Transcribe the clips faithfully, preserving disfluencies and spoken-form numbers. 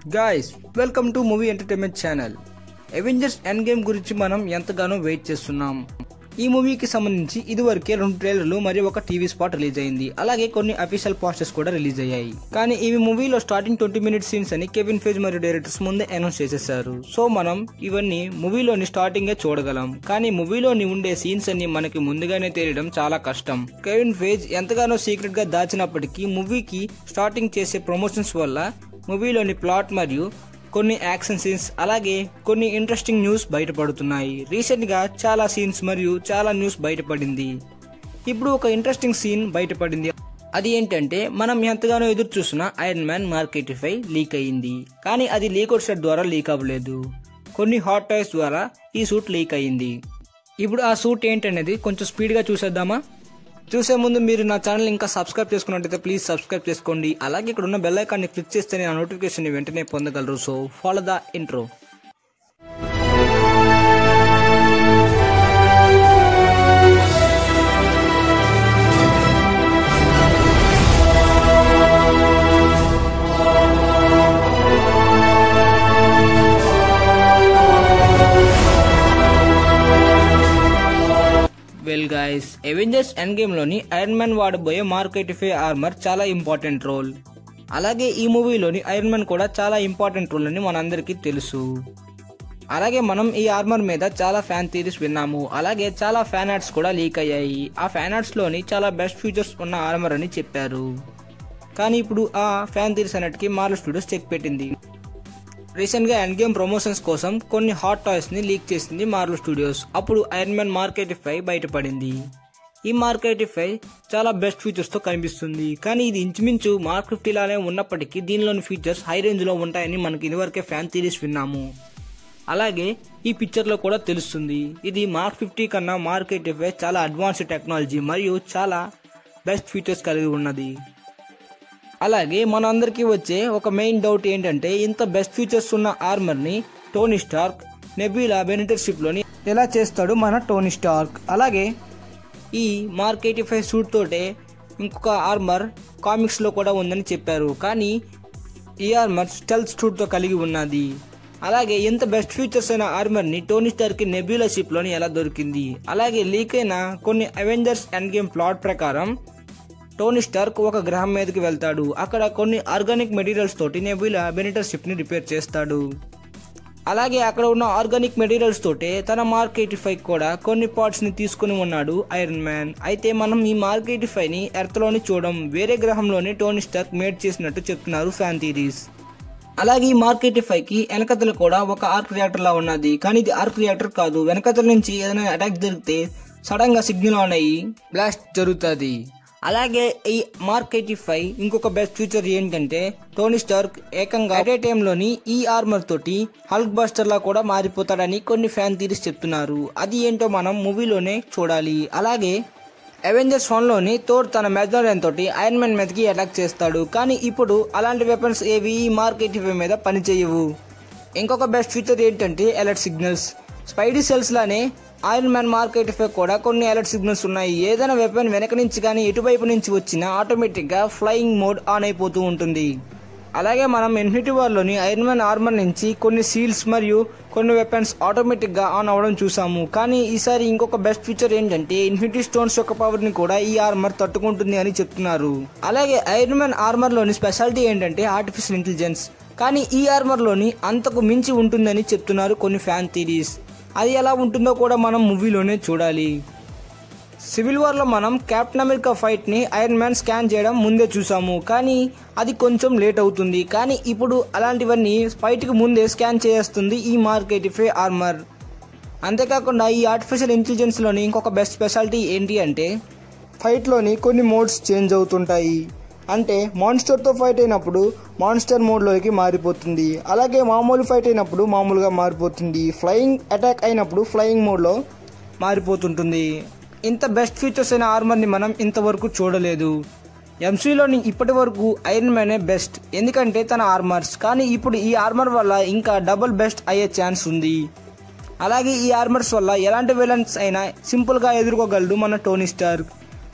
Guys, welcome to Movie Entertainment Channel. Avengers Endgame గురించి మనం ఎంతగానో వెయిట్ చేస్తున్నాం. ఈ మూవీకి సంబంధించి ఇదివరకే రెండు ట్రైలర్లు మరియు ఒక టీవీ స్పాట్ రిలీజ్ అయింది. అలాగే కొన్ని అఫీషియల్ పోస్టర్స్ కూడా రిలీజ్ అయ్యాయి. కానీ ఇవి మూవీలో స్టార్టింగ్ ట్వంటీ మినిట్స్ సీన్స్ అని కెవిన్ ఫేజ్ మరియు డైరెక్టర్స్ ముందే అనౌన్స్ చేసేసారు. సో మనం ఇవన్నీ మూవీలోని స్టార్టింగే చూడగలం. కానీ మూవీలోని ఉండే సీన్స్ అన్ని మనకి ముందుగానే తెలియడం చాలా కష్టం. కెవిన్ ఫేజ్ ఎంతగానో సీక్రెట్ గా దాచినప్పటికీ మూవీకి స్టార్టింగ్ చేసే ప్రమోషన్స్ వల్ల మూవీలోని ప్లాట్ మరియు కొన్ని యాక్షన్ సీన్స్ అలాగే కొన్ని ఇంట్రెస్టింగ్ న్యూస్ బయటపడుతున్నాయి. రీసెంట్ గా చాలా సీన్స్ మరియు చాలా న్యూస్ బయటపడింది. ఇప్పుడు ఒక ఇంట్రెస్టింగ్ సీన్ బయటపడింది. అది ఏంటంటే మనం ఎంతగానో ఎదురు చూస్తున్న Iron Man Mark eighty five leak అయ్యింది. కానీ అది లీకౌట్ సెట్ ద్వారా లీక్ అవ్వలేదు. కొన్ని హాట్ టాయ్స్ ద్వారా ఈ సూట్ లీక్ అయ్యింది. ఇప్పుడు ఆ సూట్ ఏంటనేది కొంచెం స్పీడ్ గా చూసేద్దామా? చూసే ముందు మీరు నా ఛానల్ ఇంకా సబ్స్క్రైబ్ చేసుకున్నట్టయితే ప్లీజ్ సబ్స్క్రైబ్ చేసుకోండి. అలాగే ఇక్కడ ఉన్న బెల్ ఐకాన్ని క్లిక్ చేస్తే నా నోటిఫికేషన్ వెంటనే పొందగలరు. So follow the intro. Well guys, Avengers Endgame లోని ఐరన్ మ్యాన్ వాడబోయే మార్క్ ఎయిటీ ఫైవ్ ఆర్మర్ చాలా ఇంపార్టెంట్ రోల్. అలాగే ఈ మూవీలోని ఐరన్ మ్యాన్ కూడా చాలా ఇంపార్టెంట్ రోల్ అని మనందరికీ తెలుసు. అలాగే మనం ఈ ఆర్మర్ మీద చాలా ఫ్యాన్ థియరీస్ విన్నాము. అలాగే చాలా ఫ్యాన్ ఆర్ట్స్ కూడా లీక్ అయ్యాయి. ఆ ఫ్యాన్ ఆర్ట్స్ లోని చాలా బెస్ట్ ఫీచర్స్ ఉన్న ఆర్మర్ అని చెప్పారు. కానీ ఇప్పుడు ఆ ఫ్యాన్ థియరీస్ అన్నిటికీ మార్వెల్ స్టూడియోస్ చెక్ పెట్టింది. రీసెంట్ గా ఎండ్ గేమ్ ప్రమోషన్స్ కోసం కొన్ని హాట్ టాయ్స్ ని లీక్ చేసింది మార్వెల్ స్టూడియోస్. అప్పుడు Iron Man Mark eighty five బయటపడింది. ఈ మార్క్ ఎయిటీ ఫైవ్ చాలా బెస్ట్ ఫీచర్స్ తో కనిపిస్తుంది. కానీ ఇది ఇంచుమించు మార్క్ ఫిఫ్టీ లానే ఉన్నప్పటికీ దీనిలోని ఫీచర్స్ హై రేంజ్ లో ఉంటాయని మనకి ఇదివరకే ఫ్యాన్ థియరీస్ విన్నాము. అలాగే ఈ పిక్చర్ లో కూడా తెలుస్తుంది. ఇది మార్క్ ఫిఫ్టీ కన్నా మార్క్ ఎయిటీ ఫైవ్ చాలా అడ్వాన్స్డ్ టెక్నాలజీ మరియు చాలా బెస్ట్ ఫీచర్స్ కలిగి ఉన్నది. అలాగే మనందరికీ వచ్చే ఒక మెయిన్ డౌట్ ఏంటంటే ఇంత బెస్ట్ ఫీచర్స్ ఉన్న ఆర్మర్ ని Tony Stark Nebula Benatar ship లోని ఎలా చేస్తాడు మన టోనీ స్టార్క్. అలాగే ఈ మార్క్ ఎయిటీ ఫైవ్ సూట్ తోటే ఇంకొక ఆర్మర్ కామిక్స్ లో కూడా ఉందని చెప్పారు. కానీ ఈ ఆర్మర్ స్టెల్త్ సూట్ తో కలిగి ఉన్నది. అలాగే ఇంత బెస్ట్ ఫీచర్స్ అయిన ఆర్మర్ ని టోనీ స్టార్క్ కి నెబ్యులా షిప్ లోని ఎలా దొరికింది. అలాగే లీక్ అయిన కొన్ని అవెంజర్స్ ఎండ్ గేమ్ ప్లాట్ ప్రకారం టోనీ స్టార్క్ ఒక గ్రహం మీదకి వెళ్తాడు. అక్కడ కొన్ని ఆర్గానిక్ మెటీరియల్స్ తోటి నెబ్యులా బెనిటర్ షిప్ ని రిపేర్ చేస్తాడు. అలాగే అక్కడ ఉన్న ఆర్గానిక్ మెటీరియల్స్ తోటే తన మార్క్ ఎయిటీ ఫైవ్ కూడా కొన్ని పార్ట్స్ ని తీసుకుని ఉన్నాడు ఐరన్ మ్యాన్. అయితే మనం ఈ మార్క్ ఎయిటీ ఫైవ్ ని ఎర్త్ లోని చూడం, వేరే గ్రహంలోని టోనీ స్టార్క్ మేడ్ చేసినట్టు చెప్తున్నారు ఫ్యాన్ థియరీస్. అలాగే ఈ మార్క్ ఎయిటీ ఫైవ్ కి వెనకతలు కూడా ఒక ఆర్క్ రియాక్టర్ లా ఉన్నది. కానీ ఇది ఆర్క్ రియాక్టర్ కాదు. వెనకతల నుంచి ఏదైనా అటాక్ జరిగితే సడన్ గా సిగ్నల్ ఆన్ అయ్యి బ్లాస్ట్ జరుగుతుంది. అలాగే ఈ మార్క్ ఎయిటీ ఫైవ్ ఇంకొక బెస్ట్ ఫీచర్ ఏంటంటే టోనీ స్టార్క్ ఏకంగా అట్ ఏ టైమ్ లోని ఈ ఆర్మర్ తోటి హల్క్ బస్టర్ లా కూడా మారిపోతాడని కొన్ని ఫ్యాన్ థియరీస్ చెప్తున్నారు. అది ఏంటో మనం మూవీలోనే చూడాలి. అలాగే అవెంజర్స్ వన్ లోని థోర్ తన మెజారియన్ తోటి ఐరన్ మ్యాన్ మీదకి అటాక్ చేస్తాడు. కానీ ఇప్పుడు అలాంటి వెపన్స్ ఏవి ఈ మార్క్ ఎయిటీ ఫైవ్ మీద పనిచేయవు. ఇంకొక బెస్ట్ ఫీచర్ ఏంటంటే అలర్ట్ సిగ్నల్స్. స్పైడీ సెల్స్ లానే Iron Man Mark eighty five కూడా కొన్ని అలర్ట్ సిగ్నల్స్ ఉన్నాయి. ఏదైనా వెపన్ వెనక నుంచి కానీ ఎటువైపు నుంచి వచ్చినా ఆటోమేటిక్ గా ఫ్లయింగ్ మోడ్ ఆన్ అయిపోతూ ఉంటుంది. అలాగే మనం ఇన్ఫినిటీ వార్ లోని ఐరన్ మ్యాన్ ఆర్మర్ నుంచి కొన్ని సీల్స్ మరియు కొన్ని వెపన్స్ ఆటోమేటిక్ గా ఆన్ అవ్వడం చూసాము. కానీ ఈసారి ఇంకొక బెస్ట్ ఫీచర్ ఏంటంటే ఇన్ఫినిటీ స్టోన్స్ యొక్క పవర్ ని కూడా ఈ ఆర్మర్ తట్టుకుంటుంది అని చెప్తున్నారు. అలాగే ఐరన్ మ్యాన్ ఆర్మర్ లోని స్పెషాలిటీ ఏంటంటే ఆర్టిఫిషియల్ ఇంటెలిజెన్స్. కానీ ఈ ఆర్మర్ లోని అంతకు మించి ఉంటుందని చెప్తున్నారు కొన్ని ఫ్యాన్ థియరీస్. అది ఎలా ఉంటుందో కూడా మనం మూవీలోనే చూడాలి. సివిల్ వార్ లో మనం కెప్టెన్ అమెరికా ఫైట్ ని ఐరన్ మ్యాన్ స్కాన్ చేయడం ముందే చూసాము. కానీ అది కొంచెం లేట్ అవుతుంది. కానీ ఇప్పుడు అలాంటివన్నీ ఫైట్ కి ముందే స్కాన్ చేస్తుంది ఈ మార్క్ ఎయిటీ ఫైవ్ ఆర్మర్. అంతేకాకుండా ఈ ఆర్టిఫిషియల్ ఇంటెలిజెన్స్ లోని ఇంకొక బెస్ట్ స్పెషాలిటీ ఏంటి అంటే ఫైట్ లోని కొన్ని మోడ్స్ చేంజ్ అవుతుంటాయి. అంటే మాన్స్టర్ తో ఫైట్ అయినప్పుడు మాన్స్టర్ మోడ్ లోకి మారిపోతుంది. అలాగే మామూలు ఫైట్ అయినప్పుడు మామూలుగా మారిపోతుంది. ఫ్లయింగ్ అటాక్ అయినప్పుడు ఫ్లయింగ్ మోడ్ లో మారిపోతుంటుంది. ఇంత బెస్ట్ ఫీచర్స్ అయిన ఆర్మర్ ని మనం ఇంతవరకు చూడలేదు. ఎంసీయూలోని ఇప్పటి వరకు ఐరన్ మ్యానే బెస్ట్, ఎందుకంటే తన ఆర్మర్స్. కానీ ఇప్పుడు ఈ ఆర్మర్ వల్ల ఇంకా డబుల్ బెస్ట్ అయ్యే ఛాన్స్ ఉంది. అలాగే ఈ ఆర్మర్స్ వల్ల ఎలాంటి విలన్స్ అయినా సింపుల్ గా ఎదుర్కోగలడు మన టోనీ స్టార్క్.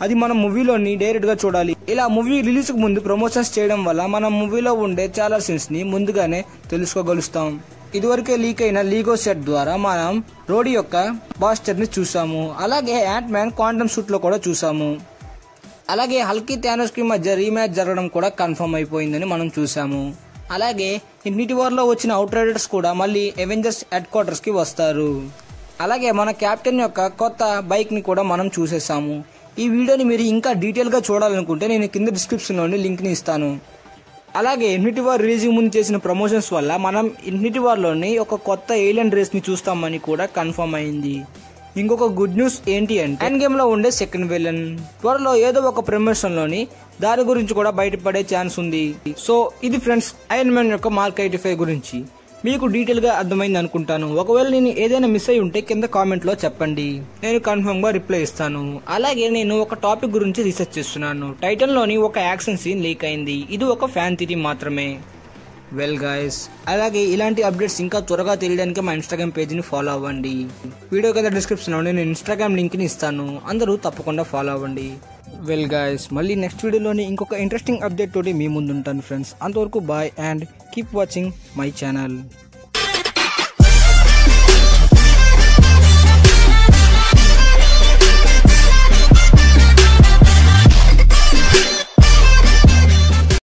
అది మనం మూవీలోని డైరెక్ట్ గా చూడాలి. ఇలా మూవీ రిలీజ్ కు ముందు ప్రమోషన్స్ చేయడం వల్ల మనం మూవీలో ఉండే చాలా సీన్స్ ని ముందుగానే తెలుసుకోగలుస్తాం. ఇదివరకే లీక్ అయిన లీగో సెట్ ద్వారా మనం రోడీ యొక్క బాస్టర్ ని చూసాము. అలాగే యాంట్ మ్యాన్ క్వాంటమ్ సూట్ లో కూడా చూసాము. అలాగే హల్కీ థానోస్ కి మధ్య రీమ్యాచ్ జరగడం కూడా కన్ఫర్మ్ అయిపోయిందని మనం చూసాము. అలాగే ఇన్ఫినిటీ వార్ లో వచ్చిన అవుట్ రైడర్స్ కూడా మళ్ళీ అవెంజర్స్ హెడ్ క్వార్టర్స్ కి వస్తారు. అలాగే మన కెప్టెన్ యొక్క కొత్త బైక్ ని కూడా మనం చూసేసాము. ఈ వీడియోని మీరు ఇంకా డీటెయిల్ గా చూడాలనుకుంటే నేను కింద డిస్క్రిప్షన్ లోని లింక్ ని ఇస్తాను. అలాగే ఇన్ఫినిటీ వార్ రిలీజ్ ముందు చేసిన ప్రమోషన్స్ వల్ల మనం ఇన్ఫినిటీ వార్ లోని ఒక కొత్త ఏలియన్ రేస్ ని చూస్తామని కూడా కన్ఫర్మ్ అయింది. ఇంకొక గుడ్ న్యూస్ ఏంటి అంటే ఎండ్ గేమ్ లో ఉండే సెకండ్ విలన్ త్వరలో ఏదో ఒక ప్రమోషన్ లోని దాని గురించి కూడా బయటపడే ఛాన్స్ ఉంది. సో ఇది ఫ్రెండ్స్ ఐరన్ మ్యాన్ యొక్క మార్క్ ఎయిటీ ఫైవ్ గురించి మీకు డీటెయిల్ గా అర్థమైంది అనుకుంటాను. ఒకవేళ నేను ఏదైనా మిస్ అయి ఉంటే కింద కామెంట్ లో చెప్పండి, నేను కన్ఫర్మ్ గా రిప్లై ఇస్తాను. అలాగే నేను ఒక టాపిక్ గురించి రీసెర్చ్ చేస్తున్నాను. టైటన్ లోని ఒక యాక్షన్ సీన్ లీక్ అయింది. ఇది ఒక ఫ్యాన్ థియరీ మాత్రమే. వెల్ గైస్, అలాగే ఇలాంటి అప్డేట్స్ ఇంకా త్వరగా తెలియడానికి మా ఇన్స్టాగ్రామ్ పేజీని ఫాలో అవ్వండి. వీడియో కింద డిస్క్రిప్షన్ లో నేను ఇన్స్టాగ్రామ్ లింక్ ని ఇస్తాను, అందరూ తప్పకుండా ఫాలో అవ్వండి. వెల్ గైస్, మళ్ళీ నెక్స్ట్ వీడియోలోని ఇంకొక ఇంట్రెస్టింగ్ అప్డేట్ తోటి మీ ముందు ఉంటాను ఫ్రెండ్స్. అంతవరకు bye and keep watching my channel.